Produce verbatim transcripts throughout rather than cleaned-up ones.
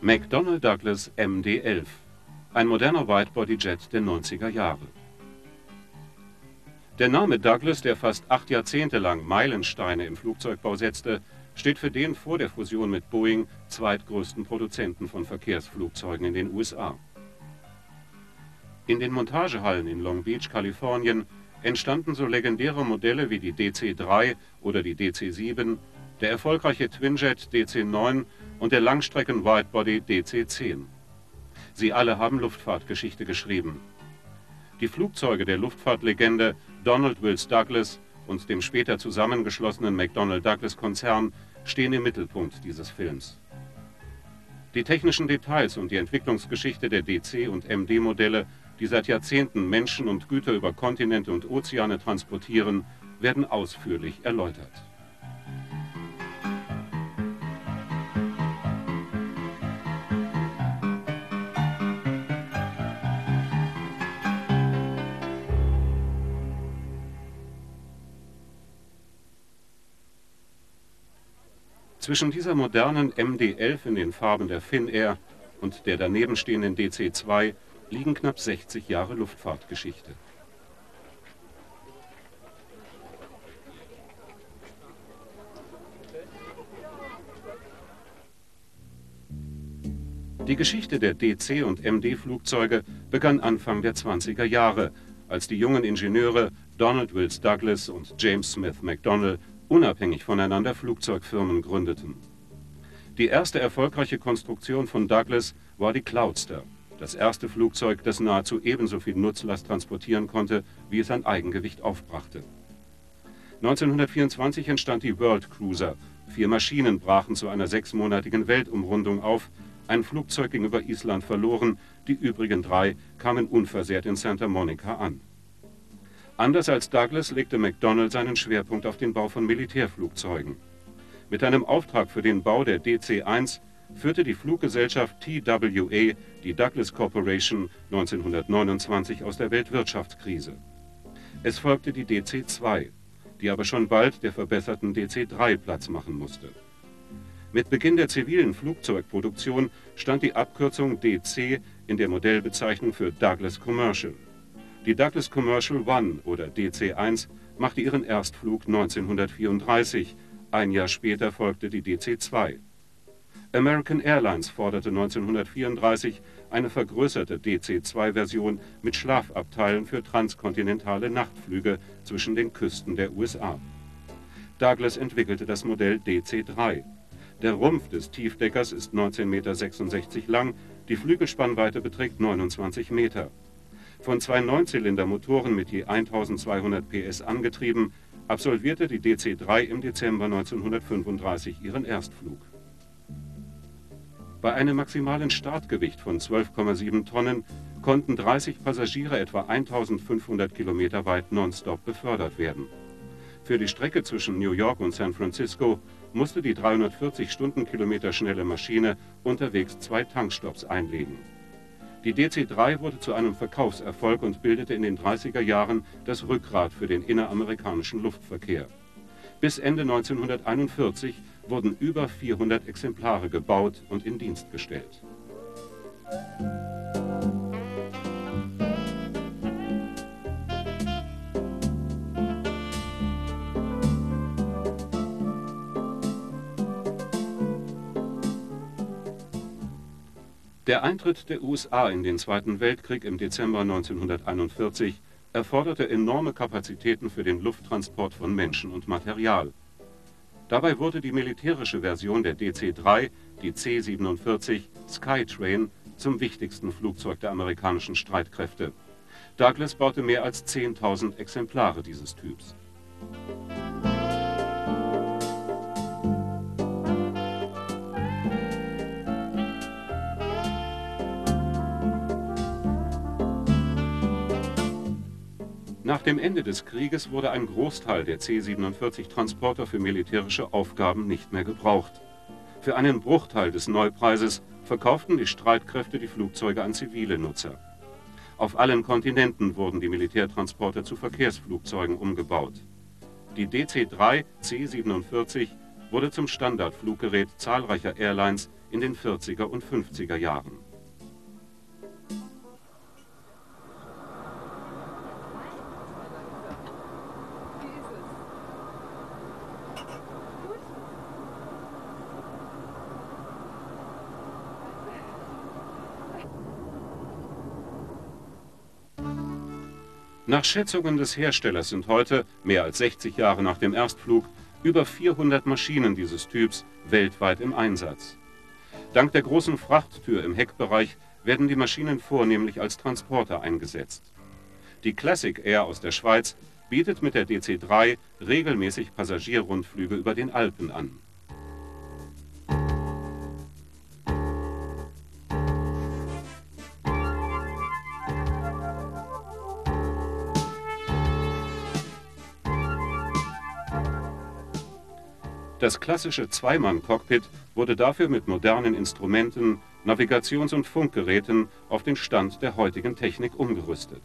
McDonnell Douglas M D elf, ein moderner Widebody-Jet der neunziger Jahre. Der Name Douglas, der fast acht Jahrzehnte lang Meilensteine im Flugzeugbau setzte, steht für den vor der Fusion mit Boeing zweitgrößten Produzenten von Verkehrsflugzeugen in den U S A. In den Montagehallen in Long Beach, Kalifornien, entstanden so legendäre Modelle wie die D C drei oder die D C sieben, der erfolgreiche Twinjet D C neun und der Langstrecken-Widebody D C zehn. Sie alle haben Luftfahrtgeschichte geschrieben. Die Flugzeuge der Luftfahrtlegende Donald Wills Douglas und dem später zusammengeschlossenen McDonnell-Douglas-Konzern stehen im Mittelpunkt dieses Films. Die technischen Details und die Entwicklungsgeschichte der D C- und M D-Modelle, die seit Jahrzehnten Menschen und Güter über Kontinente und Ozeane transportieren, werden ausführlich erläutert. Zwischen dieser modernen M D elf in den Farben der Finnair und der daneben stehenden D C zwei liegen knapp sechzig Jahre Luftfahrtgeschichte. Die Geschichte der D C- und M D-Flugzeuge begann Anfang der zwanziger Jahre, als die jungen Ingenieure Donald Wills Douglas und James Smith McDonnell unabhängig voneinander Flugzeugfirmen gründeten. Die erste erfolgreiche Konstruktion von Douglas war die Cloudster, das erste Flugzeug, das nahezu ebenso viel Nutzlast transportieren konnte, wie es an Eigengewicht aufbrachte. neunzehnhundertvierundzwanzig entstand die World Cruiser. Vier Maschinen brachen zu einer sechsmonatigen Weltumrundung auf. Ein Flugzeug ging über Island verloren, die übrigen drei kamen unversehrt in Santa Monica an. Anders als Douglas legte McDonnell seinen Schwerpunkt auf den Bau von Militärflugzeugen. Mit einem Auftrag für den Bau der D C eins führte die Fluggesellschaft T W A die Douglas Corporation neunzehnhundertneunundzwanzig aus der Weltwirtschaftskrise. Es folgte die D C zwei, die aber schon bald der verbesserten D C drei Platz machen musste. Mit Beginn der zivilen Flugzeugproduktion stand die Abkürzung D C in der Modellbezeichnung für Douglas Commercial. Die Douglas Commercial One oder D C eins machte ihren Erstflug neunzehnhundertvierunddreißig, ein Jahr später folgte die D C zwei. American Airlines forderte neunzehnhundertvierunddreißig eine vergrößerte D C zwei Version mit Schlafabteilen für transkontinentale Nachtflüge zwischen den Küsten der U S A. Douglas entwickelte das Modell D C drei. Der Rumpf des Tiefdeckers ist neunzehn Komma sechsundsechzig Meter lang, die Flügelspannweite beträgt neunundzwanzig Meter. Von zwei Neunzylindermotoren mit je eintausendzweihundert P S angetrieben, absolvierte die D C drei im Dezember neunzehnhundertfünfunddreißig ihren Erstflug. Bei einem maximalen Startgewicht von zwölf Komma sieben Tonnen konnten dreißig Passagiere etwa eintausendfünfhundert Kilometer weit nonstop befördert werden. Für die Strecke zwischen New York und San Francisco musste die dreihundertvierzig Stundenkilometer schnelle Maschine unterwegs zwei Tankstopps einlegen. Die D C drei wurde zu einem Verkaufserfolg und bildete in den dreißiger Jahren das Rückgrat für den inneramerikanischen Luftverkehr. Bis Ende neunzehnhunderteinundvierzig wurden über vierhundert Exemplare gebaut und in Dienst gestellt. Der Eintritt der U S A in den Zweiten Weltkrieg im Dezember neunzehnhunderteinundvierzig erforderte enorme Kapazitäten für den Lufttransport von Menschen und Material. Dabei wurde die militärische Version der D C drei, die C siebenundvierzig Skytrain, zum wichtigsten Flugzeug der amerikanischen Streitkräfte. Douglas baute mehr als zehntausend Exemplare dieses Typs. Nach dem Ende des Krieges wurde ein Großteil der C siebenundvierzig Transporter für militärische Aufgaben nicht mehr gebraucht. Für einen Bruchteil des Neupreises verkauften die Streitkräfte die Flugzeuge an zivile Nutzer. Auf allen Kontinenten wurden die Militärtransporter zu Verkehrsflugzeugen umgebaut. Die D C drei C siebenundvierzig wurde zum Standardfluggerät zahlreicher Airlines in den vierziger und fünfziger Jahren. Nach Schätzungen des Herstellers sind heute, mehr als sechzig Jahre nach dem Erstflug, über vierhundert Maschinen dieses Typs weltweit im Einsatz. Dank der großen Frachttür im Heckbereich werden die Maschinen vornehmlich als Transporter eingesetzt. Die Classic Air aus der Schweiz bietet mit der D C drei regelmäßig Passagierrundflüge über den Alpen an. Das klassische Zweimann-Cockpit wurde dafür mit modernen Instrumenten, Navigations- und Funkgeräten auf den Stand der heutigen Technik umgerüstet.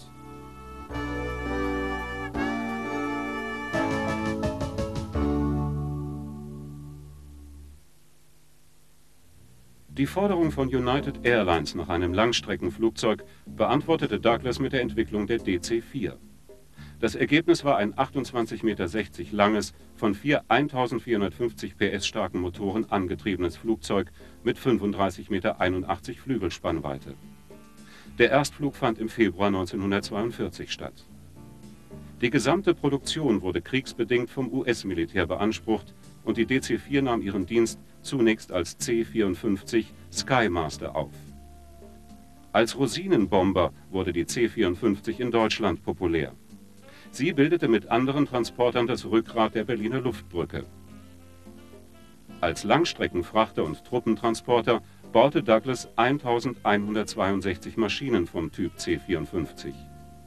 Die Forderung von United Airlines nach einem Langstreckenflugzeug beantwortete Douglas mit der Entwicklung der D C vier. Das Ergebnis war ein achtundzwanzig Komma sechzig Meter langes, von vier eintausendvierhundertfünfzig P S starken Motoren angetriebenes Flugzeug mit fünfunddreißig Komma einundachtzig Meter Flügelspannweite. Der Erstflug fand im Februar neunzehnhundertzweiundvierzig statt. Die gesamte Produktion wurde kriegsbedingt vom U S-Militär beansprucht und die D C vier nahm ihren Dienst zunächst als C vierundfünfzig Skymaster auf. Als Rosinenbomber wurde die C vierundfünfzig in Deutschland populär. Sie bildete mit anderen Transportern das Rückgrat der Berliner Luftbrücke. Als Langstreckenfrachter und Truppentransporter baute Douglas eintausendeinhundertzweiundsechzig Maschinen vom Typ C vierundfünfzig.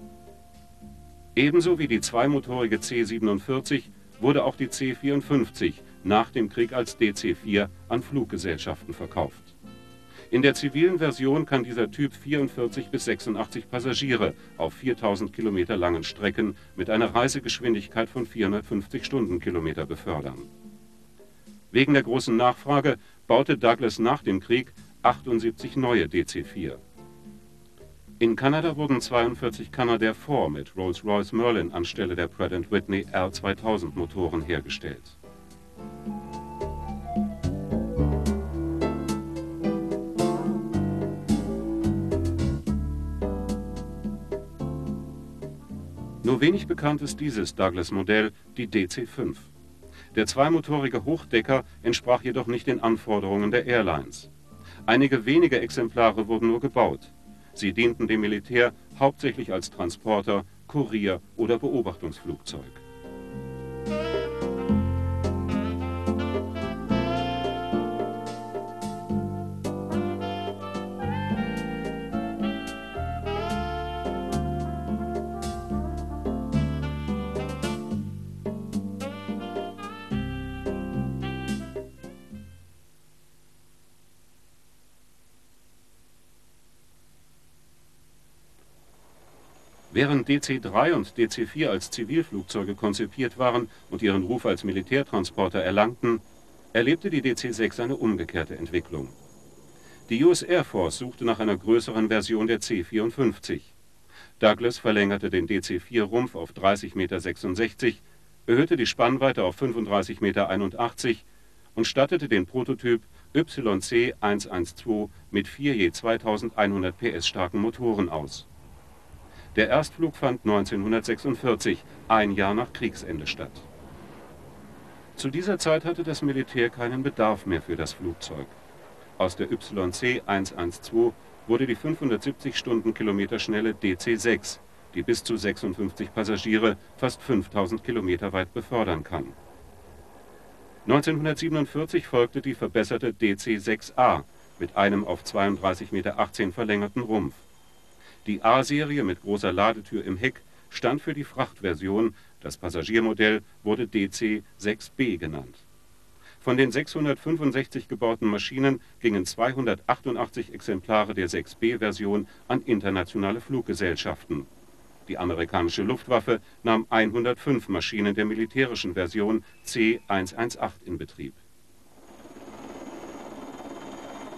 Ebenso wie die zweimotorige C siebenundvierzig wurde auch die C vierundfünfzig nach dem Krieg als D C vier an Fluggesellschaften verkauft. In der zivilen Version kann dieser Typ vierundvierzig bis sechsundachtzig Passagiere auf viertausend Kilometer langen Strecken mit einer Reisegeschwindigkeit von vierhundertfünfzig Stundenkilometer befördern. Wegen der großen Nachfrage baute Douglas nach dem Krieg achtundsiebzig neue D C vier. In Kanada wurden zweiundvierzig Canadair vier mit Rolls-Royce Merlin anstelle der Pratt and Whitney R zweitausend Motoren hergestellt. Nur wenig bekannt ist dieses Douglas-Modell, die D C fünf. Der zweimotorige Hochdecker entsprach jedoch nicht den Anforderungen der Airlines. Einige wenige Exemplare wurden nur gebaut. Sie dienten dem Militär hauptsächlich als Transporter, Kurier- oder Beobachtungsflugzeug. Während D C drei und D C vier als Zivilflugzeuge konzipiert waren und ihren Ruf als Militärtransporter erlangten, erlebte die D C sechs eine umgekehrte Entwicklung. Die U S Air Force suchte nach einer größeren Version der C vierundfünfzig. Douglas verlängerte den D C vier Rumpf auf dreißig Komma sechsundsechzig Meter, erhöhte die Spannweite auf fünfunddreißig Komma einundachtzig Meter und stattete den Prototyp Y C hundertzwölf mit vier je zweitausendeinhundert P S starken Motoren aus. Der Erstflug fand neunzehnhundertsechsundvierzig, ein Jahr nach Kriegsende, statt. Zu dieser Zeit hatte das Militär keinen Bedarf mehr für das Flugzeug. Aus der Y C hundertzwölf wurde die fünfhundertsiebzig Stundenkilometer schnelle D C sechs, die bis zu sechsundfünfzig Passagiere fast fünftausend Kilometer weit befördern kann. neunzehnhundertsiebenundvierzig folgte die verbesserte D C sechs A mit einem auf zweiunddreißig Komma achtzehn Meter verlängerten Rumpf. Die A-Serie mit großer Ladetür im Heck stand für die Frachtversion, das Passagiermodell wurde D C sechs B genannt. Von den sechshundertfünfundsechzig gebauten Maschinen gingen zweihundertachtundachtzig Exemplare der sechs B-Version an internationale Fluggesellschaften. Die amerikanische Luftwaffe nahm hundertfünf Maschinen der militärischen Version C hundertzachtzehn in Betrieb.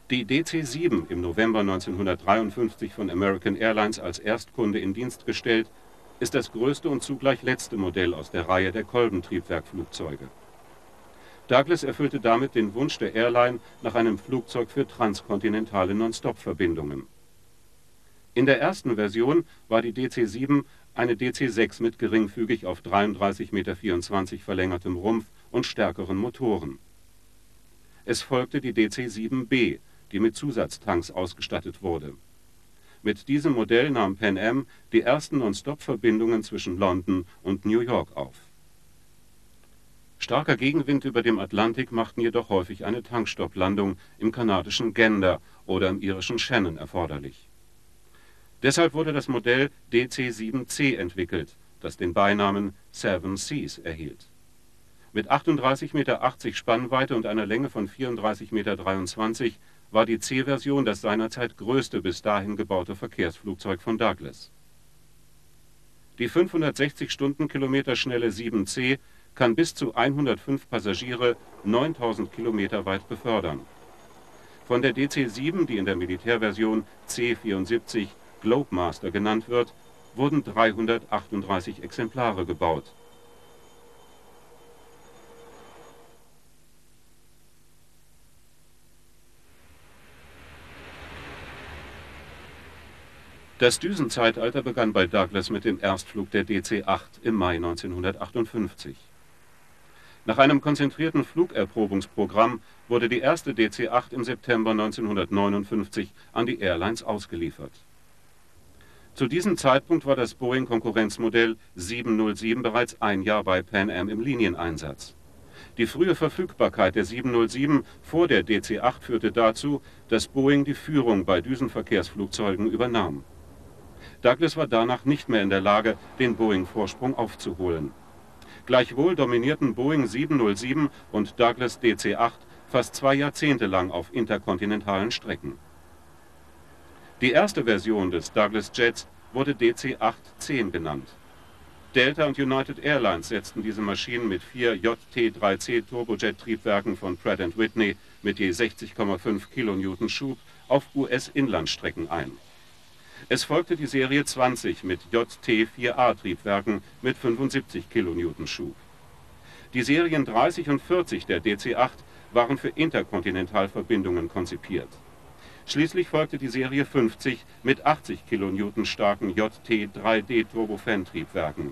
Die D C sieben, im November neunzehnhundertdreiundfünfzig von American Airlines als Erstkunde in Dienst gestellt, ist das größte und zugleich letzte Modell aus der Reihe der Kolbentriebwerkflugzeuge. Douglas erfüllte damit den Wunsch der Airline nach einem Flugzeug für transkontinentale Non-Stop-Verbindungen. In der ersten Version war die D C sieben eine D C sechs mit geringfügig auf dreiunddreißig Komma vierundzwanzig Meter verlängertem Rumpf und stärkeren Motoren. Es folgte die D C sieben B, die mit Zusatztanks ausgestattet wurde. Mit diesem Modell nahm Pan Am die ersten Non-Stop-Verbindungen zwischen London und New York auf. Starker Gegenwind über dem Atlantik machten jedoch häufig eine Tankstopplandung im kanadischen Gander oder im irischen Shannon erforderlich. Deshalb wurde das Modell D C sieben C entwickelt, das den Beinamen Seven Seas erhielt. Mit achtunddreißig Komma achtzig Meter Spannweite und einer Länge von vierunddreißig Komma dreiundzwanzig Meter war die C-Version das seinerzeit größte bis dahin gebaute Verkehrsflugzeug von Douglas. Die fünfhundertsechzig Stundenkilometer schnelle sieben C kann bis zu hundertfünf Passagiere neuntausend Kilometer weit befördern. Von der D C sieben, die in der Militärversion C vierundsiebzig Globemaster genannt wird, wurden dreihundertachtunddreißig Exemplare gebaut. Das Düsenzeitalter begann bei Douglas mit dem Erstflug der D C acht im Mai neunzehnhundertachtundfünfzig. Nach einem konzentrierten Flugerprobungsprogramm wurde die erste D C acht im September neunzehnhundertneunundfünfzig an die Airlines ausgeliefert. Zu diesem Zeitpunkt war das Boeing-Konkurrenzmodell sieben null sieben bereits ein Jahr bei Pan Am im Linieneinsatz. Die frühe Verfügbarkeit der sieben null sieben vor der D C acht führte dazu, dass Boeing die Führung bei Düsenverkehrsflugzeugen übernahm. Douglas war danach nicht mehr in der Lage, den Boeing-Vorsprung aufzuholen. Gleichwohl dominierten Boeing sieben null sieben und Douglas D C acht fast zwei Jahrzehnte lang auf interkontinentalen Strecken. Die erste Version des Douglas Jets wurde D C acht zehn genannt. Delta und United Airlines setzten diese Maschinen mit vier J T drei C Turbojet-Triebwerken von Pratt and Whitney mit je sechzig Komma fünf Kilonewton Schub auf U S-Inlandstrecken ein. Es folgte die Serie zwanzig mit J T vier A Triebwerken mit fünfundsiebzig Kilonewton Schub. Die Serien dreißig und vierzig der D C acht waren für Interkontinentalverbindungen konzipiert. Schließlich folgte die Serie fünfzig mit achtzig Kilonewton starken J T drei D Turbofan-Triebwerken.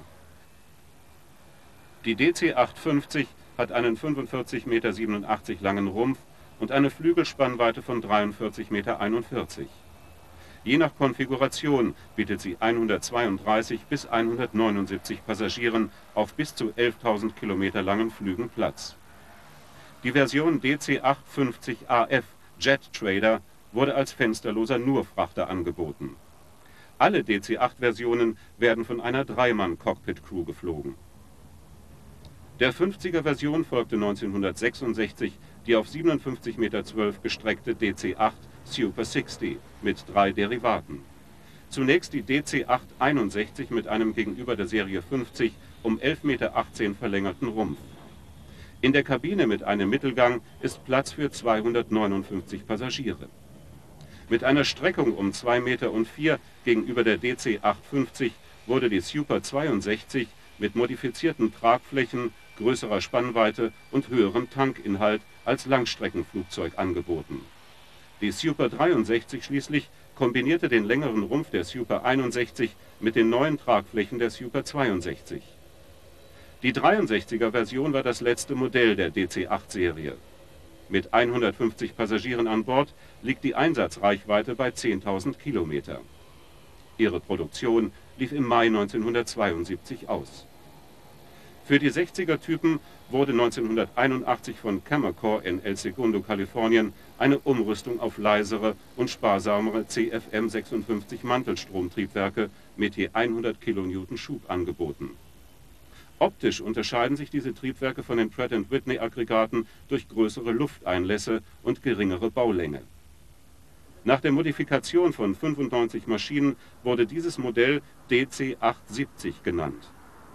Die D C acht fünfzig hat einen fünfundvierzig Komma siebenundachtzig Meter langen Rumpf und eine Flügelspannweite von dreiundvierzig Komma einundvierzig Meter. Je nach Konfiguration bietet sie hundertzweiunddreißig bis hundertneunundsiebzig Passagieren auf bis zu elftausend Kilometer langen Flügen Platz. Die Version D C acht fünfzig A F Jet Trader wurde als fensterloser Nurfrachter angeboten. Alle D C acht Versionen werden von einer Dreimann-Cockpit-Crew geflogen. Der fünfziger Version folgte neunzehnhundertsechsundsechzig die auf siebenundfünfzig Komma zwölf Meter gestreckte D C acht Super sechzig mit drei Derivaten. Zunächst die D C acht einundsechzig mit einem gegenüber der Serie fünfzig um elf Komma achtzehn Meter verlängerten Rumpf. In der Kabine mit einem Mittelgang ist Platz für zweihundertneunundfünfzig Passagiere. Mit einer Streckung um zwei Komma vier Meter gegenüber der D C acht fünfzig wurde die Super zweiundsechzig mit modifizierten Tragflächen, größerer Spannweite und höherem Tankinhalt als Langstreckenflugzeug angeboten. Die Super dreiundsechzig schließlich kombinierte den längeren Rumpf der Super einundsechzig mit den neuen Tragflächen der Super zweiundsechzig. Die dreiundsechziger Version war das letzte Modell der D C acht Serie. Mit hundertfünfzig Passagieren an Bord liegt die Einsatzreichweite bei zehntausend Kilometer. Ihre Produktion lief im Mai neunzehnhundertzweiundsiebzig aus. Für die sechziger Typen wurde neunzehnhunderteinundachtzig von Camercorp in El Segundo, Kalifornien, eine Umrüstung auf leisere und sparsamere C F M sechsundfünfzig Mantelstromtriebwerke mit je hundert Kilonewton Schub angeboten. Optisch unterscheiden sich diese Triebwerke von den Pratt and Whitney Aggregaten durch größere Lufteinlässe und geringere Baulänge. Nach der Modifikation von fünfundneunzig Maschinen wurde dieses Modell D C acht siebzig genannt.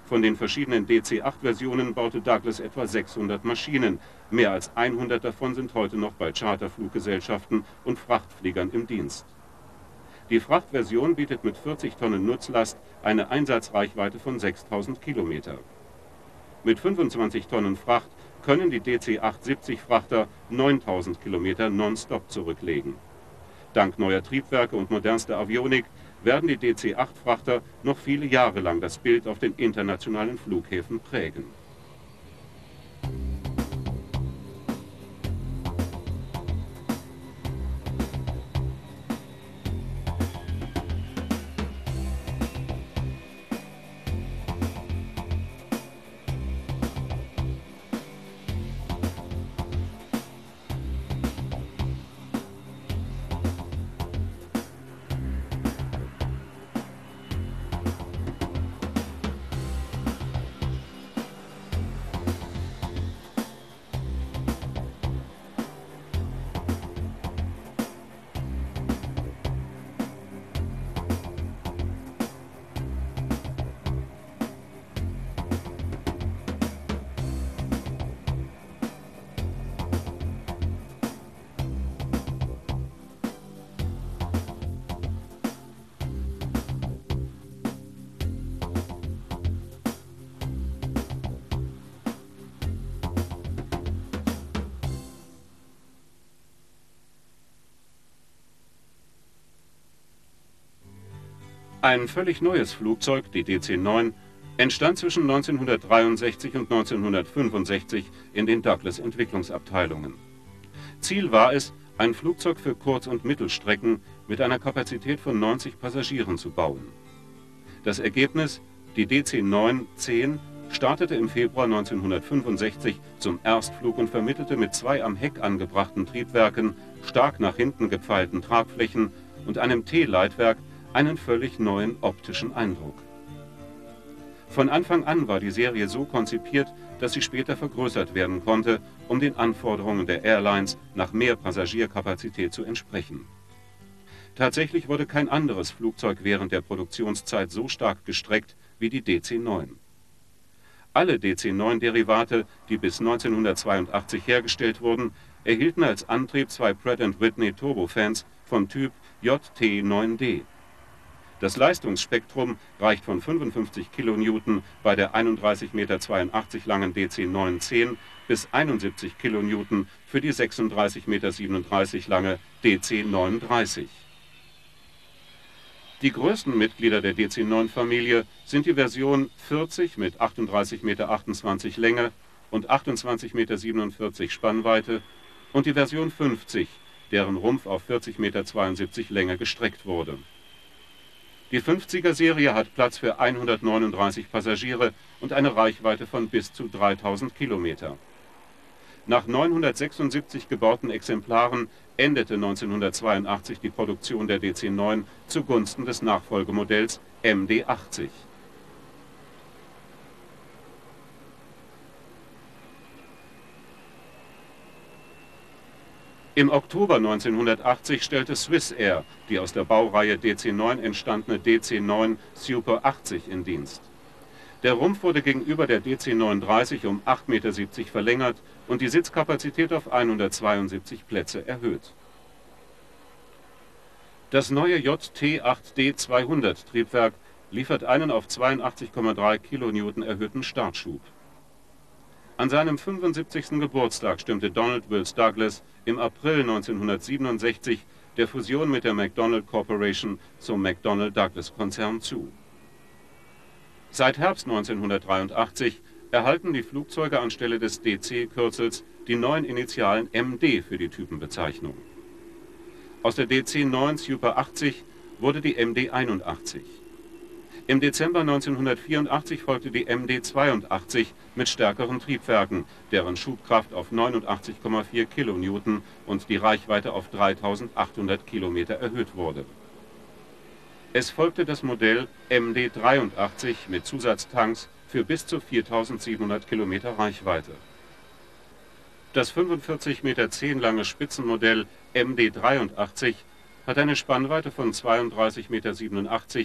Von den verschiedenen D C acht Versionen baute Douglas etwa sechshundert Maschinen. Mehr als hundert davon sind heute noch bei Charterfluggesellschaften und Frachtfliegern im Dienst. Die Frachtversion bietet mit vierzig Tonnen Nutzlast eine Einsatzreichweite von sechstausend Kilometer. Mit fünfundzwanzig Tonnen Fracht können die D C achthundertsiebzig Frachter neuntausend Kilometer nonstop zurücklegen. Dank neuer Triebwerke und modernster Avionik werden die D C acht Frachter noch viele Jahre lang das Bild auf den internationalen Flughäfen prägen. Ein völlig neues Flugzeug, die D C neun, entstand zwischen neunzehnhundertdreiundsechzig und neunzehnhundertfünfundsechzig in den Douglas-Entwicklungsabteilungen. Ziel war es, ein Flugzeug für Kurz- und Mittelstrecken mit einer Kapazität von neunzig Passagieren zu bauen. Das Ergebnis, die D C neun zehn, startete im Februar neunzehnhundertfünfundsechzig zum Erstflug und vermittelte mit zwei am Heck angebrachten Triebwerken, stark nach hinten gepfeilten Tragflächen und einem T-Leitwerk einen völlig neuen optischen Eindruck. Von Anfang an war die Serie so konzipiert, dass sie später vergrößert werden konnte, um den Anforderungen der Airlines nach mehr Passagierkapazität zu entsprechen. Tatsächlich wurde kein anderes Flugzeug während der Produktionszeit so stark gestreckt wie die D C neun. Alle D C neun Derivate, die bis neunzehnhundertzweiundachtzig hergestellt wurden, erhielten als Antrieb zwei Pratt and Whitney Turbofans vom Typ J T neun D. Das Leistungsspektrum reicht von fünfundfünfzig Kilonewton bei der einunddreißig Komma zweiundachtzig Meter langen D C neun zehn bis einundsiebzig Kilonewton für die sechsunddreißig Komma siebenunddreißig Meter lange D C neununddreißig. Die größten Mitglieder der D C neun-Familie sind die Version vierzig mit achtunddreißig Komma achtundzwanzig Meter Länge und achtundzwanzig Komma siebenundvierzig Meter Spannweite und die Version fünfzig, deren Rumpf auf vierzig Komma zweiundsiebzig Meter Länge gestreckt wurde. Die fünfziger-Serie hat Platz für hundertneununddreißig Passagiere und eine Reichweite von bis zu dreitausend Kilometer. Nach neunhundertsechsundsiebzig gebauten Exemplaren endete neunzehnhundertzweiundachtzig die Produktion der D C neun zugunsten des Nachfolgemodells M D achtzig. Im Oktober neunzehnhundertachtzig stellte Swissair die aus der Baureihe D C neun entstandene D C neun Super achtzig in Dienst. Der Rumpf wurde gegenüber der D C neununddreißig um acht Komma siebzig Meter verlängert und die Sitzkapazität auf hundertzweiundsiebzig Plätze erhöht. Das neue J T acht D zweihundert Triebwerk liefert einen auf zweiundachtzig Komma drei Kilonewton erhöhten Startschub. An seinem fünfundsiebzigsten Geburtstag stimmte Donald Wills Douglas im April neunzehnhundertsiebenundsechzig der Fusion mit der McDonnell Corporation zum McDonnell-Douglas-Konzern zu. Seit Herbst neunzehnhundertdreiundachtzig erhalten die Flugzeuge anstelle des D C-Kürzels die neuen Initialen M D für die Typenbezeichnung. Aus der D C neun Super achtzig wurde die M D einundachtzig. Im Dezember neunzehnhundertvierundachtzig folgte die M D zweiundachtzig mit stärkeren Triebwerken, deren Schubkraft auf neunundachtzig Komma vier Kilonewton und die Reichweite auf dreitausendachthundert Kilometer erhöht wurde. Es folgte das Modell M D dreiundachtzig mit Zusatztanks für bis zu viertausendsiebenhundert Kilometer Reichweite. Das fünfundvierzig Komma zehn Meter lange Spitzenmodell M D dreiundachtzig hat eine Spannweite von zweiunddreißig Komma siebenundachtzig Meter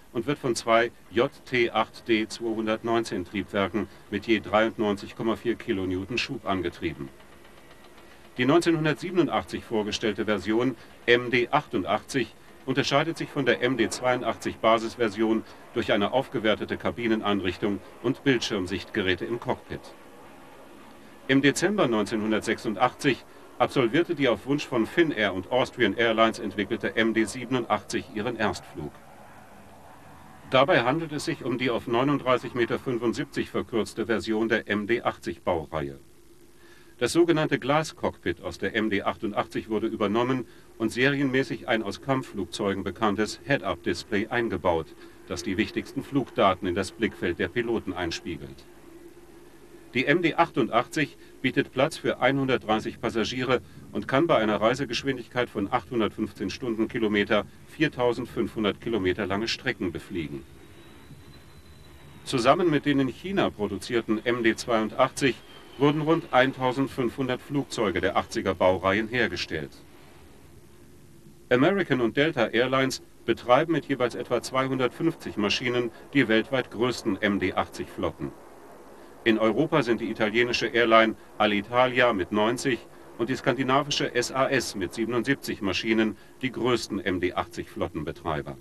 und wird von zwei J T acht D zweihundertneunzehn Triebwerken mit je dreiundneunzig Komma vier Kilonewton Schub angetrieben. Die neunzehnhundertsiebenundachtzig vorgestellte Version M D achtundachtzig unterscheidet sich von der M D zweiundachtzig Basisversion durch eine aufgewertete Kabineneinrichtung und Bildschirmsichtgeräte im Cockpit. Im Dezember neunzehnhundertsechsundachtzig absolvierte die auf Wunsch von Finnair und Austrian Airlines entwickelte M D siebenundachtzig ihren Erstflug. Dabei handelt es sich um die auf neununddreißig Komma fünfundsiebzig Meter verkürzte Version der M D achtzig Baureihe. Das sogenannte Glascockpit aus der M D achtundachtzig wurde übernommen und serienmäßig ein aus Kampfflugzeugen bekanntes Head-Up-Display eingebaut, das die wichtigsten Flugdaten in das Blickfeld der Piloten einspiegelt. Die M D achtundachtzig bietet Platz für hundertdreißig Passagiere und kann bei einer Reisegeschwindigkeit von achthundertfünfzehn Stundenkilometer viertausendfünfhundert Kilometer lange Strecken befliegen. Zusammen mit den in China produzierten M D zweiundachtzig wurden rund eintausendfünfhundert Flugzeuge der achtziger Baureihen hergestellt. American und Delta Airlines betreiben mit jeweils etwa zweihundertfünfzig Maschinen die weltweit größten M D achtzig Flotten. In Europa sind die italienische Airline Alitalia mit neunzig und die skandinavische S A S mit siebenundsiebzig Maschinen die größten M D achtzig Flottenbetreiber.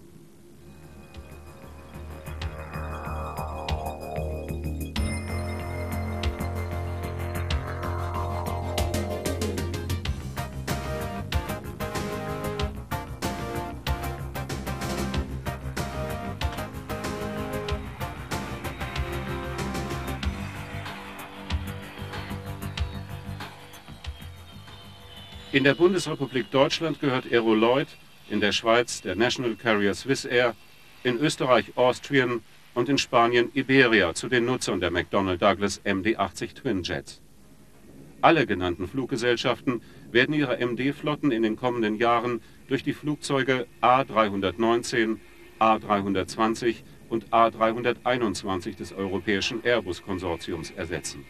In der Bundesrepublik Deutschland gehört Aeroloid, in der Schweiz der National Carrier Swissair, in Österreich Austrian und in Spanien Iberia zu den Nutzern der McDonnell Douglas M D achtzig Twinjets. Alle genannten Fluggesellschaften werden ihre M D-Flotten in den kommenden Jahren durch die Flugzeuge A dreihundertneunzehn, A dreihundertzwanzig und A dreihunderteinundzwanzig des europäischen Airbus-Konsortiums ersetzen.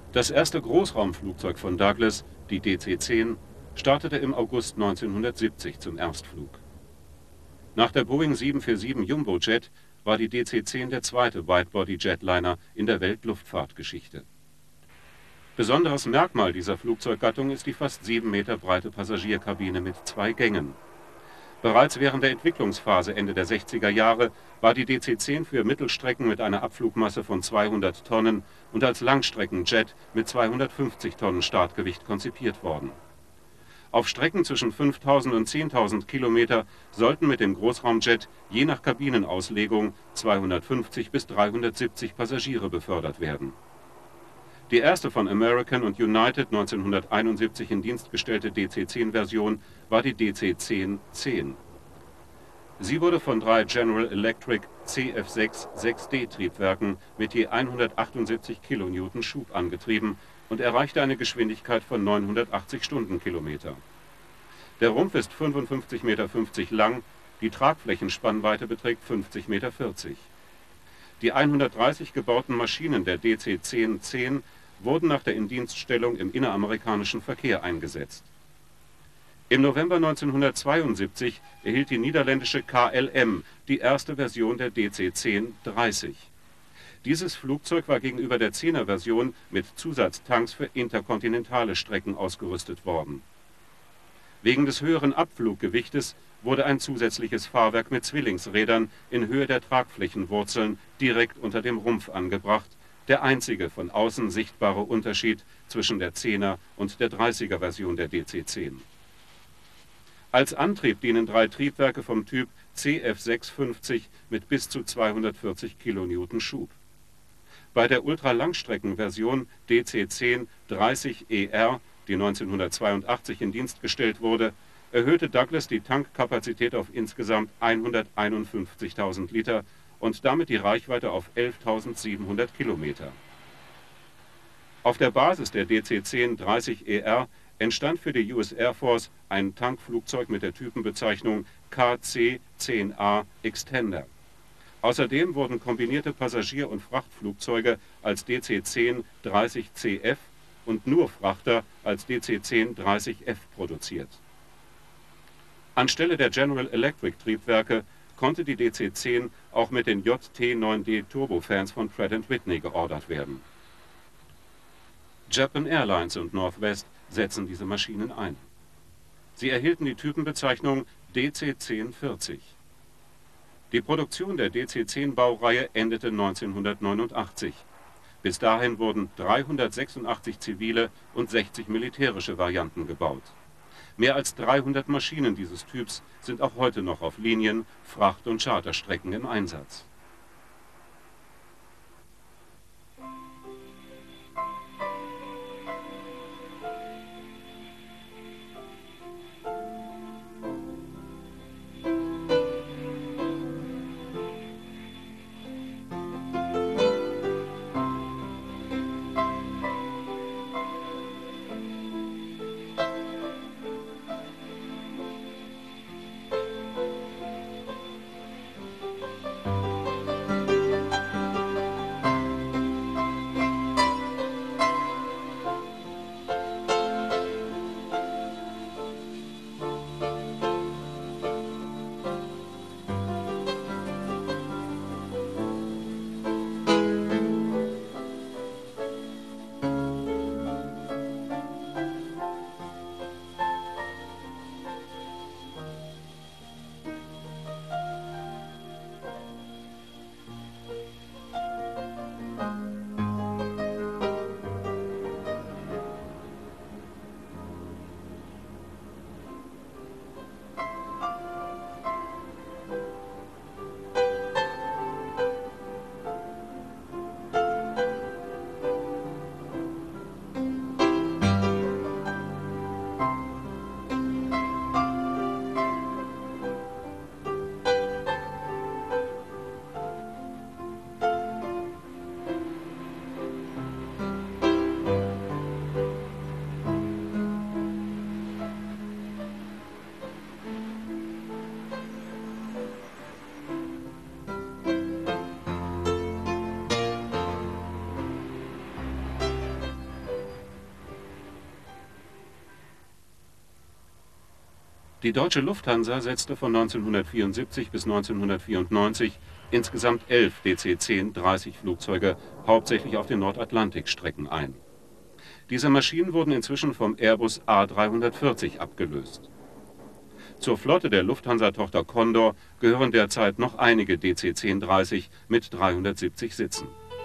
Das erste Großraumflugzeug von Douglas, die D C zehn, startete im August neunzehnhundertsiebzig zum Erstflug. Nach der Boeing sieben vier sieben Jumbojet war die D C zehn der zweite Widebody-Jetliner in der Weltluftfahrtgeschichte. Besonderes Merkmal dieser Flugzeuggattung ist die fast sieben Meter breite Passagierkabine mit zwei Gängen. Bereits während der Entwicklungsphase Ende der sechziger Jahre war die D C zehn für Mittelstrecken mit einer Abflugmasse von zweihundert Tonnen und als Langstreckenjet mit zweihundertfünfzig Tonnen Startgewicht konzipiert worden. Auf Strecken zwischen fünftausend und zehntausend Kilometer sollten mit dem Großraumjet je nach Kabinenauslegung zweihundertfünfzig bis dreihundertsiebzig Passagiere befördert werden. Die erste von American und United neunzehnhunderteinundsiebzig in Dienst gestellte D C zehn-Version war die D C zehn zehn. Sie wurde von drei General Electric C F sechs sechs D Triebwerken mit je hundertachtundsiebzig Kilonewton Schub angetrieben und erreichte eine Geschwindigkeit von neunhundertachtzig Stundenkilometer. Der Rumpf ist fünfundfünfzig Komma fünfzig Meter lang, die Tragflächenspannweite beträgt fünfzig Komma vierzig Meter. Die hundertdreißig gebauten Maschinen der D C zehn zehn wurden nach der Indienststellung im inneramerikanischen Verkehr eingesetzt. Im November neunzehnhundertzweiundsiebzig erhielt die niederländische K L M die erste Version der D C zehn dreißig. Dieses Flugzeug war gegenüber der zehner-Version mit Zusatztanks für interkontinentale Strecken ausgerüstet worden. Wegen des höheren Abfluggewichtes wurde ein zusätzliches Fahrwerk mit Zwillingsrädern in Höhe der Tragflächenwurzeln direkt unter dem Rumpf angebracht, der einzige von außen sichtbare Unterschied zwischen der zehner und der dreißiger-Version der D C zehn. Als Antrieb dienen drei Triebwerke vom Typ C F sechshundertfünfzig mit bis zu zweihundertvierzig Kilonewton Schub. Bei der Ultralangstreckenversion D C zehn dreißig E R, die neunzehnhundertzweiundachtzig in Dienst gestellt wurde, erhöhte Douglas die Tankkapazität auf insgesamt hunderteinundfünfzigtausend Liter und damit die Reichweite auf elftausendsiebenhundert Kilometer. Auf der Basis der D C zehn dreißig E R entstand für die U S Air Force ein Tankflugzeug mit der Typenbezeichnung K C zehn A Extender. Außerdem wurden kombinierte Passagier- und Frachtflugzeuge als D C zehn dreißig C F und nur Frachter als D C zehn dreißig F produziert. Anstelle der General Electric Triebwerke konnte die D C zehn auch mit den J T neun D Turbofans von Pratt and Whitney geordert werden. Japan Airlines und Northwest setzen diese Maschinen ein. Sie erhielten die Typenbezeichnung D C zehn vierzig. Die Produktion der D C zehn Baureihe endete neunzehnhundertneunundachtzig. Bis dahin wurden dreihundertsechsundachtzig zivile und sechzig militärische Varianten gebaut. Mehr als dreihundert Maschinen dieses Typs sind auch heute noch auf Linien, Fracht- und Charterstrecken im Einsatz. Die deutsche Lufthansa setzte von neunzehnhundertvierundsiebzig bis neunzehnhundertvierundneunzig insgesamt elf D C zehn dreißig Flugzeuge, hauptsächlich auf den Nordatlantikstrecken ein. Diese Maschinen wurden inzwischen vom Airbus A dreihundertvierzig abgelöst. Zur Flotte der Lufthansa-Tochter Condor gehören derzeit noch einige D C zehn dreißig mit dreihundertsiebzig Sitzen.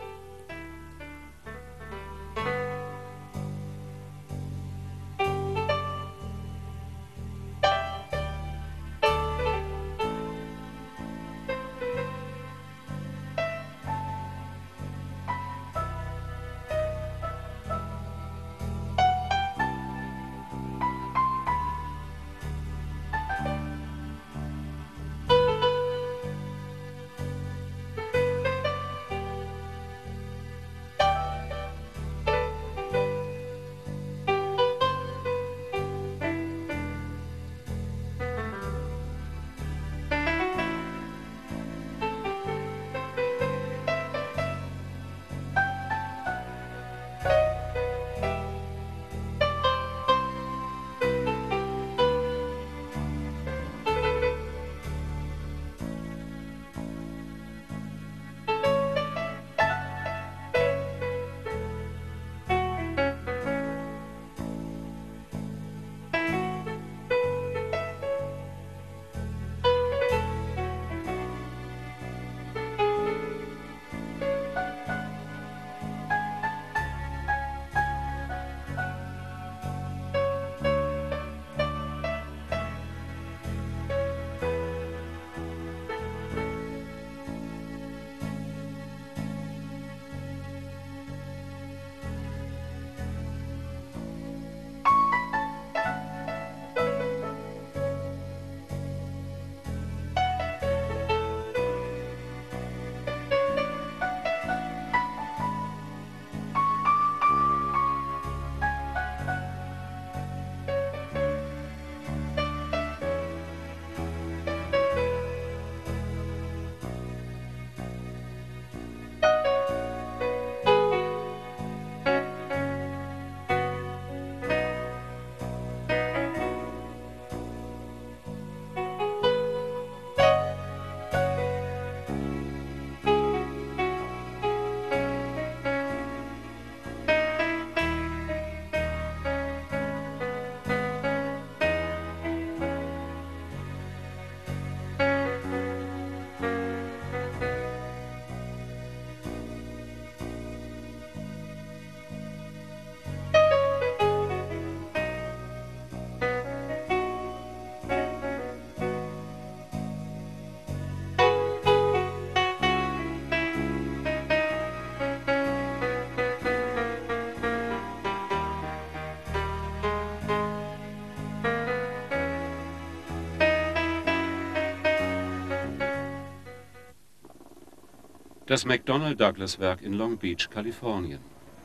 Das McDonnell-Douglas-Werk in Long Beach, Kalifornien.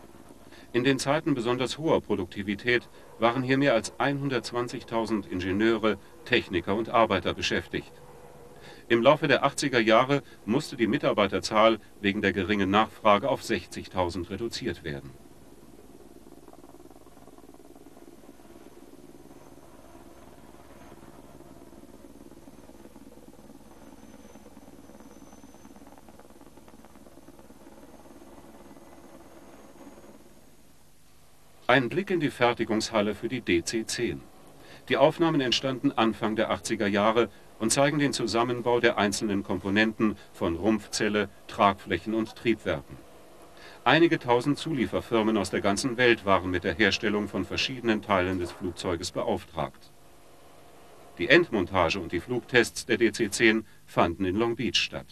In den Zeiten besonders hoher Produktivität waren hier mehr als hundertzwanzigtausend Ingenieure, Techniker und Arbeiter beschäftigt. Im Laufe der achtziger Jahre musste die Mitarbeiterzahl wegen der geringen Nachfrage auf sechzigtausend reduziert werden. Ein Blick in die Fertigungshalle für die D C zehn. Die Aufnahmen entstanden Anfang der achtziger Jahre und zeigen den Zusammenbau der einzelnen Komponenten von Rumpfzelle, Tragflächen und Triebwerken. Einige tausend Zulieferfirmen aus der ganzen Welt waren mit der Herstellung von verschiedenen Teilen des Flugzeuges beauftragt. Die Endmontage und die Flugtests der D C zehn fanden in Long Beach statt.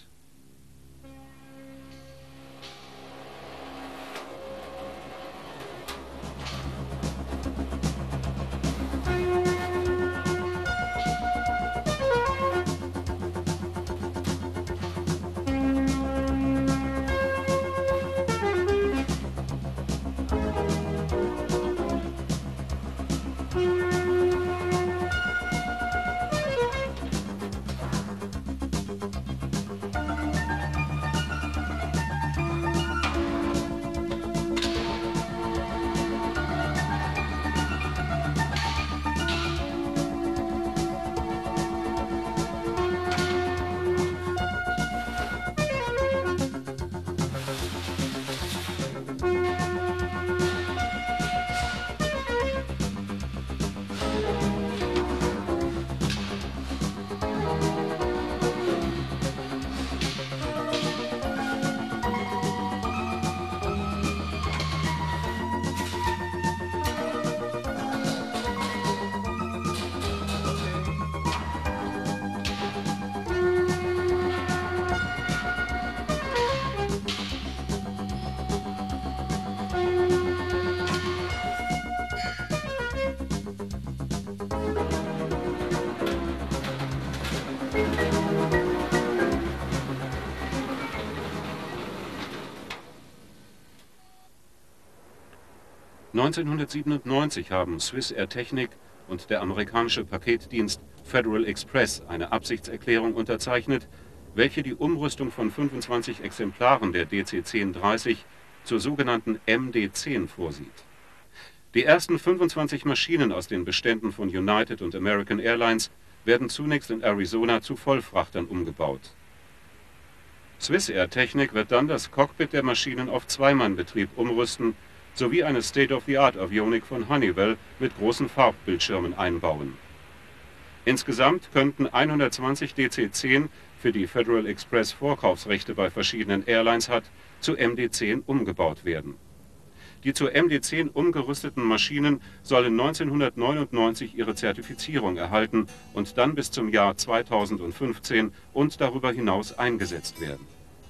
neunzehnhundertsiebenundneunzig haben Swissair Technik und der amerikanische Paketdienst Federal Express eine Absichtserklärung unterzeichnet, welche die Umrüstung von fünfundzwanzig Exemplaren der D C zehn dreißig zur sogenannten M D zehn vorsieht. Die ersten fünfundzwanzig Maschinen aus den Beständen von United und American Airlines werden zunächst in Arizona zu Vollfrachtern umgebaut. Swissair Technik wird dann das Cockpit der Maschinen auf Zweimannbetrieb umrüsten sowie eine State-of-the-Art-Avionik von Honeywell mit großen Farbbildschirmen einbauen. Insgesamt könnten hundertzwanzig D C zehn, für die Federal Express Vorkaufsrechte bei verschiedenen Airlines hat, zu M D zehn umgebaut werden. Die zur M D zehn umgerüsteten Maschinen sollen neunzehnhundertneunundneunzig ihre Zertifizierung erhalten und dann bis zum Jahr zweitausendfünfzehn und darüber hinaus eingesetzt werden.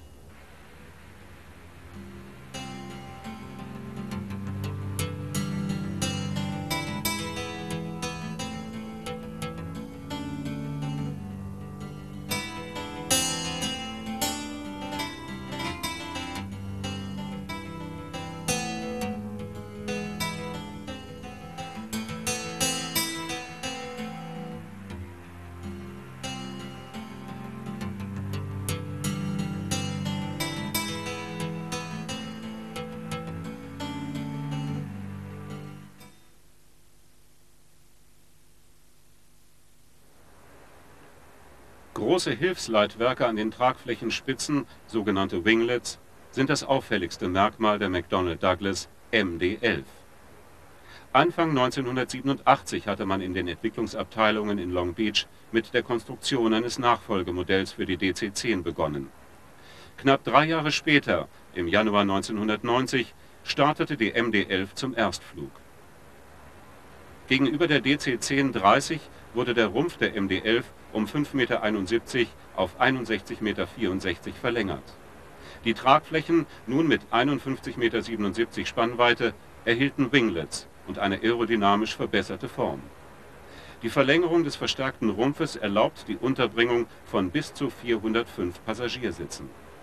Große Hilfsleitwerke an den Tragflächenspitzen, sogenannte Winglets, sind das auffälligste Merkmal der McDonnell Douglas M D elf. Anfang neunzehnhundertsiebenundachtzig hatte man in den Entwicklungsabteilungen in Long Beach mit der Konstruktion eines Nachfolgemodells für die D C zehn begonnen. Knapp drei Jahre später, im Januar neunzehnhundertneunzig, startete die M D elf zum Erstflug. Gegenüber der D C zehn dreißig wurde der Rumpf der M D elf um fünf Meter einundsiebzig auf einundsechzig Meter vierundsechzig verlängert. Die Tragflächen, nun mit einundfünfzig Meter siebenundsiebzig Spannweite, erhielten Winglets und eine aerodynamisch verbesserte Form. Die Verlängerung des verstärkten Rumpfes erlaubt die Unterbringung von bis zu vierhundertfünf Passagiersitzen.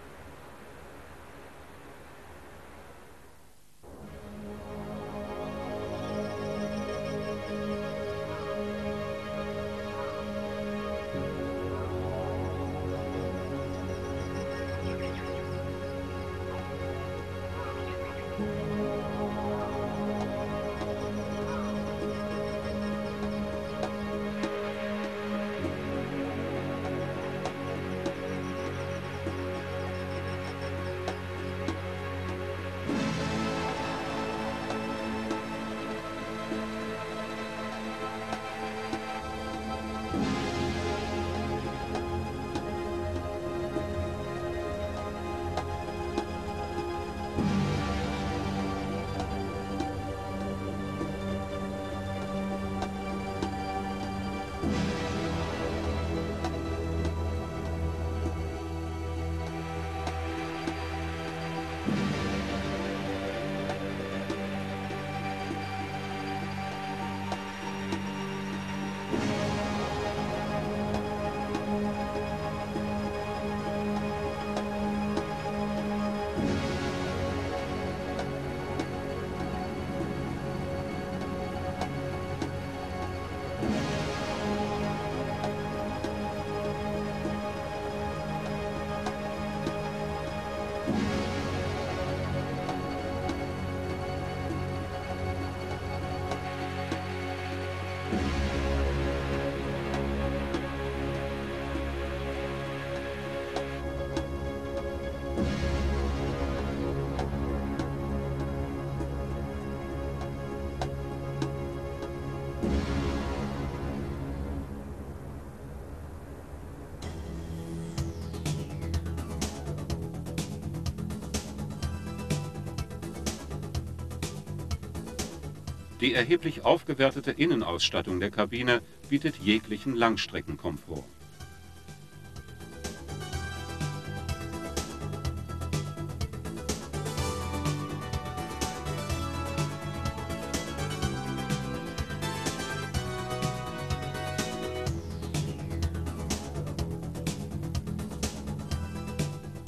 Die erheblich aufgewertete Innenausstattung der Kabine bietet jeglichen Langstreckenkomfort.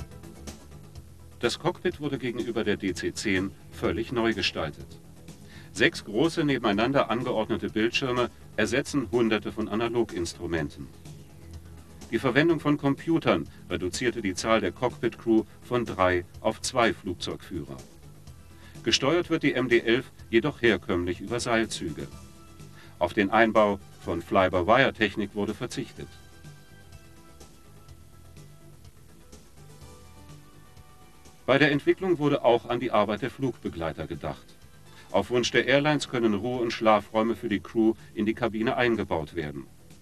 Das Cockpit wurde gegenüber der D C zehn völlig neu gestaltet. Sechs große nebeneinander angeordnete Bildschirme ersetzen Hunderte von Analoginstrumenten. Die Verwendung von Computern reduzierte die Zahl der Cockpit-Crew von drei auf zwei Flugzeugführer. Gesteuert wird die M D elf jedoch herkömmlich über Seilzüge. Auf den Einbau von Fly-by-Wire-Technik wurde verzichtet. Bei der Entwicklung wurde auch an die Arbeit der Flugbegleiter gedacht. Auf Wunsch der Airlines können Ruhe- und Schlafräume für die Crew in die Kabine eingebaut werden.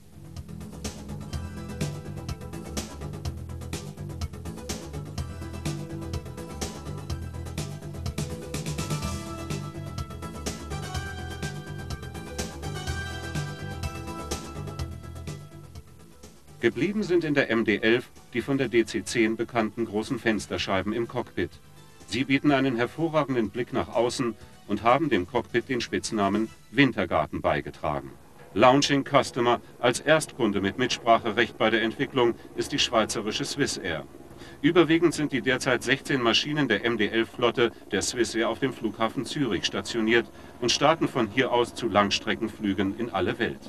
Geblieben sind in der M D elf die von der D C zehn bekannten großen Fensterscheiben im Cockpit. Sie bieten einen hervorragenden Blick nach außen und haben dem Cockpit den Spitznamen Wintergarten beigetragen. Launching Customer als Erstkunde mit Mitspracherecht bei der Entwicklung ist die schweizerische Swissair. Überwiegend sind die derzeit sechzehn Maschinen der M D elf-Flotte der Swissair auf dem Flughafen Zürich stationiert und starten von hier aus zu Langstreckenflügen in alle Welt.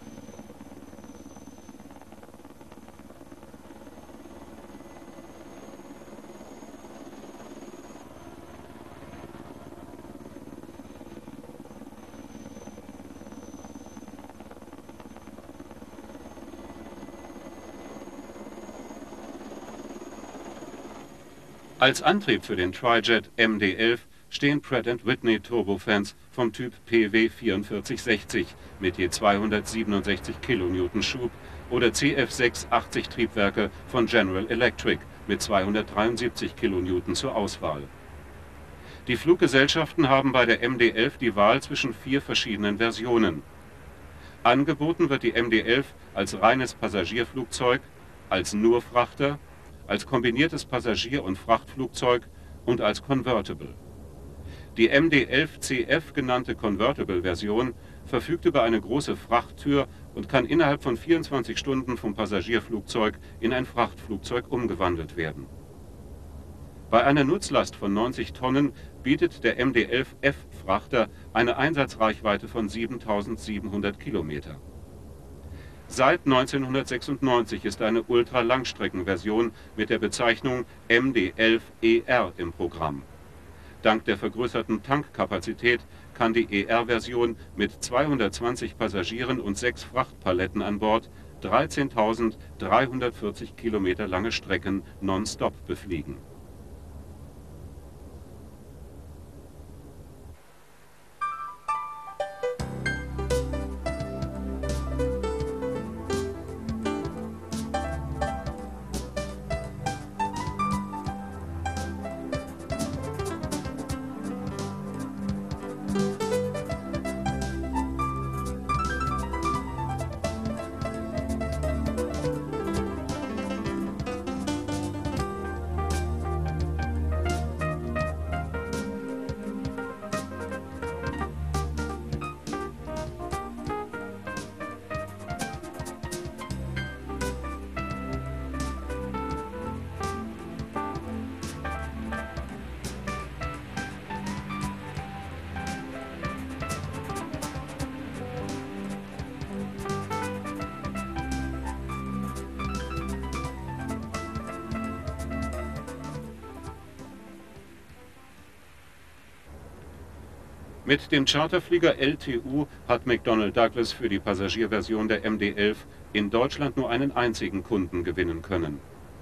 Als Antrieb für den Tri-Jet M D elf stehen Pratt and Whitney Turbofans vom Typ P W vierundvierzig sechzig mit je zweihundertsiebenundsechzig Kilonewton Schub oder C F sechshundertachtzig Triebwerke von General Electric mit zweihundertdreiundsiebzig Kilonewton zur Auswahl. Die Fluggesellschaften haben bei der M D elf die Wahl zwischen vier verschiedenen Versionen. Angeboten wird die M D elf als reines Passagierflugzeug, als Nurfrachter, als kombiniertes Passagier- und Frachtflugzeug und als Convertible. Die M D elf C F genannte Convertible-Version verfügt über eine große Frachttür und kann innerhalb von vierundzwanzig Stunden vom Passagierflugzeug in ein Frachtflugzeug umgewandelt werden. Bei einer Nutzlast von neunzig Tonnen bietet der M D elf F-Frachter eine Einsatzreichweite von siebentausendsiebenhundert Kilometer. Seit neunzehnhundertsechsundneunzig ist eine Ultralangstreckenversion mit der Bezeichnung M D elf E R im Programm. Dank der vergrößerten Tankkapazität kann die E R-Version mit zweihundertzwanzig Passagieren und sechs Frachtpaletten an Bord dreizehntausenddreihundertvierzig Kilometer lange Strecken nonstop befliegen. Mit dem Charterflieger L T U hat McDonnell Douglas für die Passagierversion der M D elf in Deutschland nur einen einzigen Kunden gewinnen können.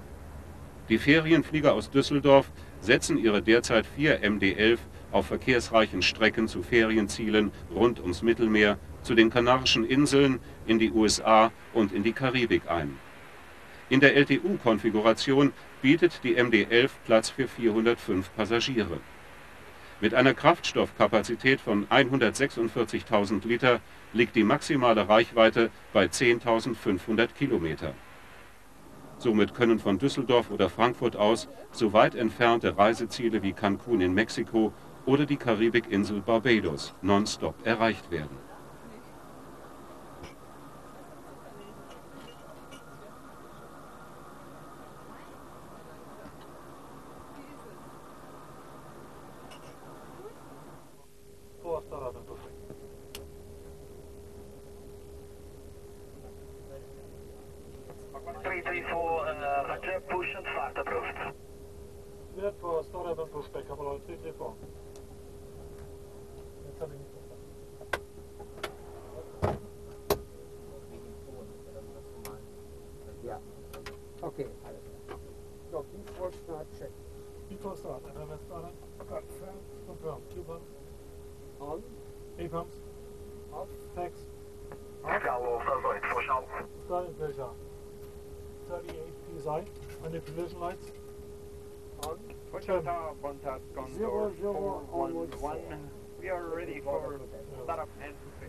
Die Ferienflieger aus Düsseldorf setzen ihre derzeit vier M D elf auf verkehrsreichen Strecken zu Ferienzielen rund ums Mittelmeer, zu den Kanarischen Inseln, in die U S A und in die Karibik ein. In der L T U-Konfiguration bietet die M D elf Platz für vierhundertfünf Passagiere. Mit einer Kraftstoffkapazität von hundertsechsundvierzigtausend Liter liegt die maximale Reichweite bei zehntausendfünfhundert Kilometer. Somit können von Düsseldorf oder Frankfurt aus so weit entfernte Reiseziele wie Cancun in Mexiko oder die Karibikinsel Barbados nonstop erreicht werden. Boa, start up and push back couple of three, three, four. Jetzt habe ich nicht Ja. Okay, alles klar. So, Before Start check. Before start, and then let's start up. Confirm. Confirm. Q pumps. On. A pumps. Off. Tax. Bravo, versorgt, Vorschau. Starting pressure. thirty-eight P S I. Manipulation lights. On. Wichita, contact Zero, Condor zero, four one onward, one. four. We are ready for startup and pushing.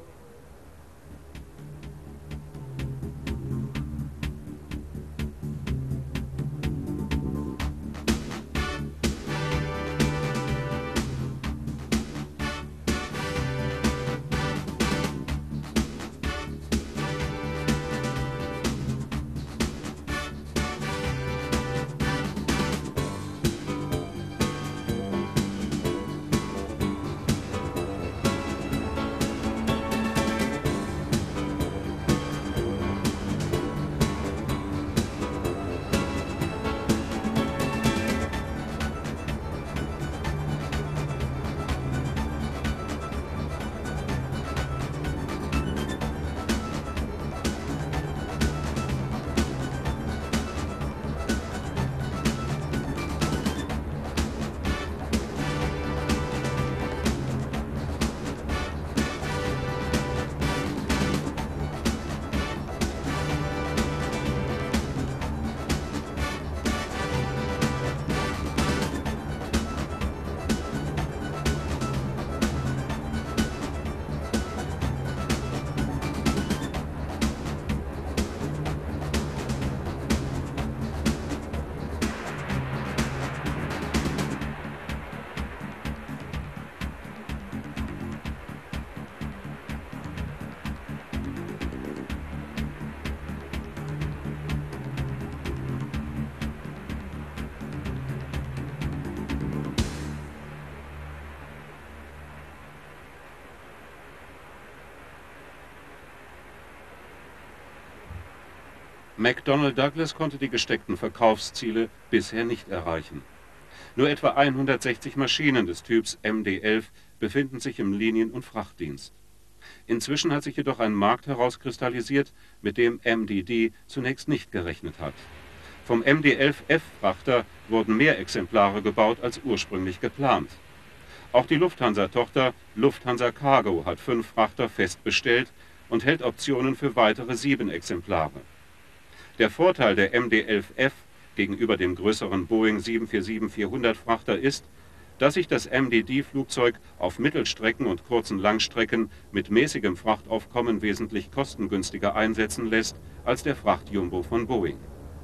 McDonnell Douglas konnte die gesteckten Verkaufsziele bisher nicht erreichen. Nur etwa hundertsechzig Maschinen des Typs M D elf befinden sich im Linien- und Frachtdienst. Inzwischen hat sich jedoch ein Markt herauskristallisiert, mit dem M D D zunächst nicht gerechnet hat. Vom M D elf F-Frachter wurden mehr Exemplare gebaut als ursprünglich geplant. Auch die Lufthansa-Tochter Lufthansa Cargo hat fünf Frachter fest bestellt und hält Optionen für weitere sieben Exemplare. Der Vorteil der M D elf F gegenüber dem größeren Boeing sieben vier sieben vierhundert Frachter ist, dass sich das M D D-Flugzeug auf Mittelstrecken und kurzen Langstrecken mit mäßigem Frachtaufkommen wesentlich kostengünstiger einsetzen lässt als der Frachtjumbo von Boeing.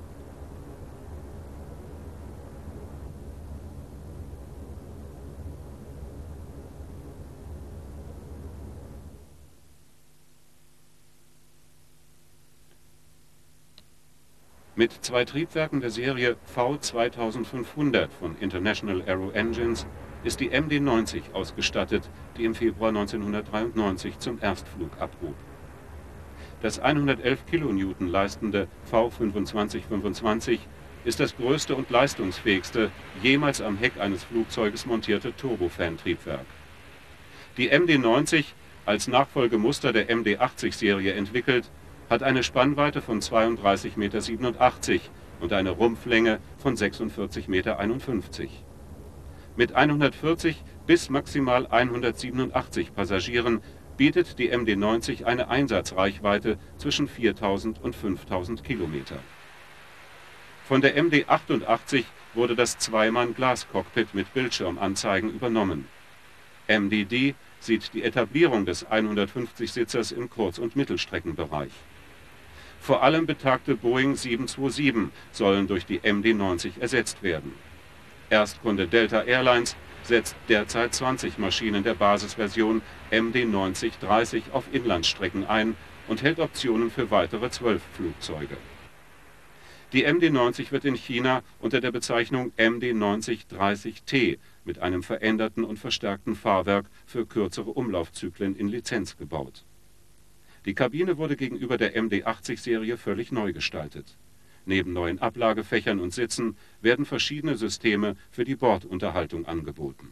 Mit zwei Triebwerken der Serie V zweitausendfünfhundert von International Aero Engines ist die M D neunzig ausgestattet, die im Februar neunzehnhundertdreiundneunzig zum Erstflug abhob. Das hundertelf Kilonewton leistende V fünfundzwanzig fünfundzwanzig ist das größte und leistungsfähigste jemals am Heck eines Flugzeuges montierte Turbofan-Triebwerk. Die M D neunzig, als Nachfolgemuster der M D achtzig Serie entwickelt, hat eine Spannweite von zweiunddreißig Komma siebenundachtzig Meter und eine Rumpflänge von sechsundvierzig Komma einundfünfzig Meter. Mit hundertvierzig bis maximal hundertsiebenundachtzig Passagieren bietet die M D neunzig eine Einsatzreichweite zwischen viertausend und fünftausend Kilometer. Von der M D achtundachtzig wurde das Zweimann-Glas-Cockpit mit Bildschirmanzeigen übernommen. M D D sieht die Etablierung des hundertfünfzig Sitzers im Kurz- und Mittelstreckenbereich. Vor allem betagte Boeing sieben zwei sieben sollen durch die M D neunzig ersetzt werden. Erstkunde Delta Airlines setzt derzeit zwanzig Maschinen der Basisversion M D neunzig dreißig auf Inlandsstrecken ein und hält Optionen für weitere zwölf Flugzeuge. Die M D neunzig wird in China unter der Bezeichnung M D neunzig dreißig T mit einem veränderten und verstärkten Fahrwerk für kürzere Umlaufzyklen in Lizenz gebaut. Die Kabine wurde gegenüber der M D achtzig Serie völlig neu gestaltet. Neben neuen Ablagefächern und Sitzen werden verschiedene Systeme für die Bordunterhaltung angeboten.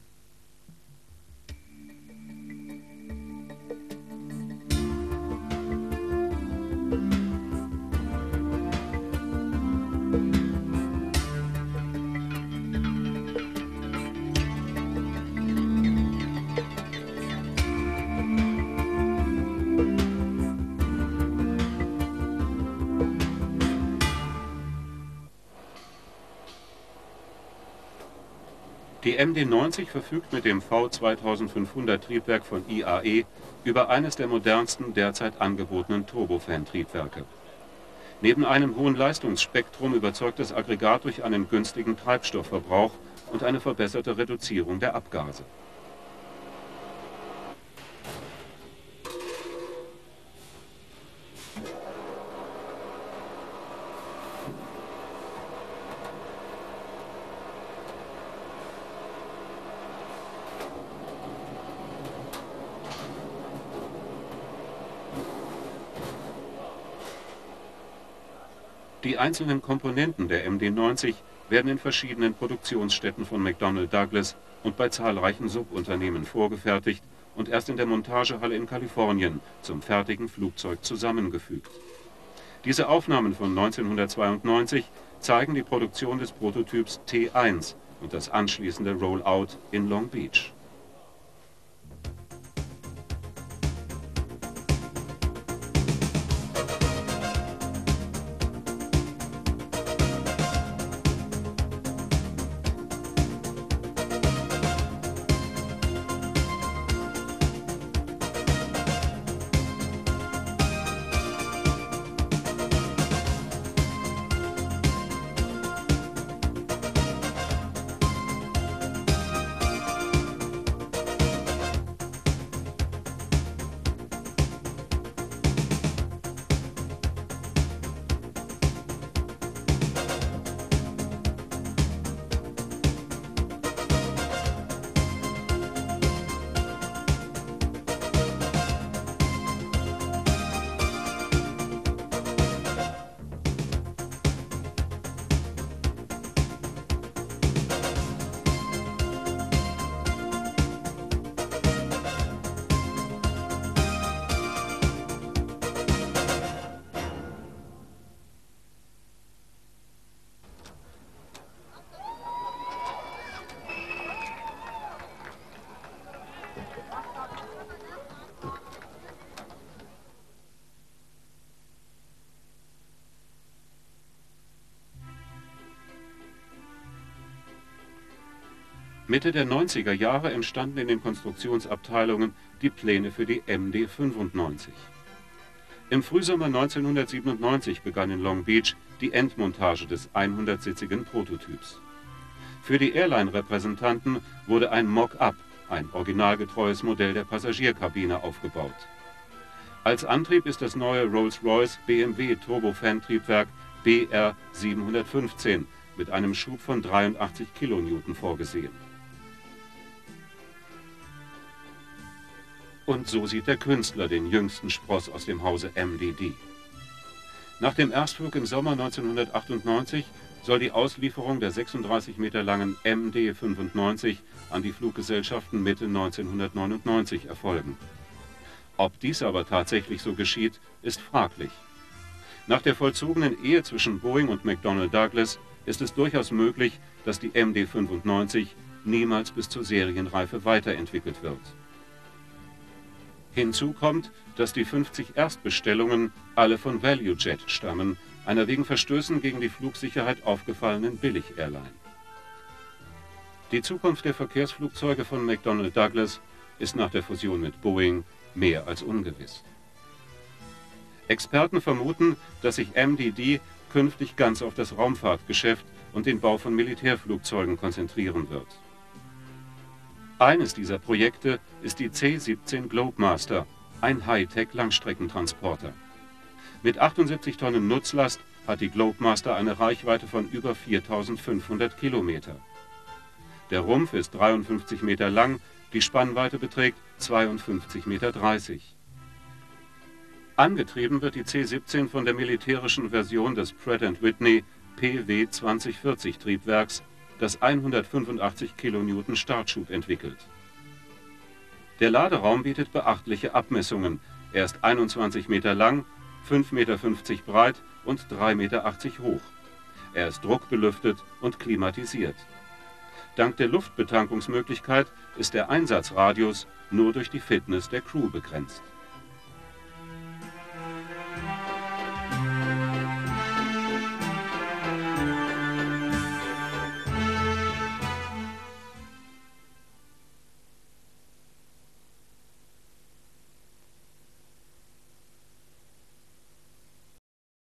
Die M D neunzig verfügt mit dem V zweitausendfünfhundert Triebwerk von I A E über eines der modernsten derzeit angebotenen Turbofan-Triebwerke. Neben einem hohen Leistungsspektrum überzeugt das Aggregat durch einen günstigen Treibstoffverbrauch und eine verbesserte Reduzierung der Abgase. Die einzelnen Komponenten der M D neunzig werden in verschiedenen Produktionsstätten von McDonnell Douglas und bei zahlreichen Subunternehmen vorgefertigt und erst in der Montagehalle in Kalifornien zum fertigen Flugzeug zusammengefügt. Diese Aufnahmen von neunzehnhundertzweiundneunzig zeigen die Produktion des Prototyps T eins und das anschließende Rollout in Long Beach. Mitte der neunziger Jahre entstanden in den Konstruktionsabteilungen die Pläne für die M D fünfundneunzig. Im Frühsommer neunzehnhundertsiebenundneunzig begann in Long Beach die Endmontage des hundertsitzigen Prototyps. Für die Airline-Repräsentanten wurde ein Mock-up, ein originalgetreues Modell der Passagierkabine, aufgebaut. Als Antrieb ist das neue Rolls-Royce B M W Turbofan-Triebwerk B R siebenhundertfünfzehn mit einem Schub von dreiundachtzig Kilonewton vorgesehen. Und so sieht der Künstler den jüngsten Spross aus dem Hause M D D. Nach dem Erstflug im Sommer neunzehnhundertachtundneunzig soll die Auslieferung der sechsunddreißig Meter langen M D fünfundneunzig an die Fluggesellschaften Mitte neunzehnhundertneunundneunzig erfolgen. Ob dies aber tatsächlich so geschieht, ist fraglich. Nach der vollzogenen Ehe zwischen Boeing und McDonnell Douglas ist es durchaus möglich, dass die M D fünfundneunzig niemals bis zur Serienreife weiterentwickelt wird. Hinzu kommt, dass die fünfzig Erstbestellungen alle von ValueJet stammen, einer wegen Verstößen gegen die Flugsicherheit aufgefallenen Billig-Airline. Die Zukunft der Verkehrsflugzeuge von McDonnell Douglas ist nach der Fusion mit Boeing mehr als ungewiss. Experten vermuten, dass sich M D D künftig ganz auf das Raumfahrtgeschäft und den Bau von Militärflugzeugen konzentrieren wird. Eines dieser Projekte ist die C siebzehn Globemaster, ein Hightech-Langstreckentransporter. Mit achtundsiebzig Tonnen Nutzlast hat die Globemaster eine Reichweite von über viertausendfünfhundert Kilometer. Der Rumpf ist dreiundfünfzig Meter lang, die Spannweite beträgt zweiundfünfzig Meter dreißig. Angetrieben wird die C siebzehn von der militärischen Version des Pratt and Whitney P W zwanzig vierzig Triebwerks, das hundertfünfundachtzig Kilonewton Startschub entwickelt. Der Laderaum bietet beachtliche Abmessungen. Er ist einundzwanzig Meter lang, fünf Meter fünfzig breit und drei Meter achtzig hoch. Er ist druckbelüftet und klimatisiert. Dank der Luftbetankungsmöglichkeit ist der Einsatzradius nur durch die Fitness der Crew begrenzt.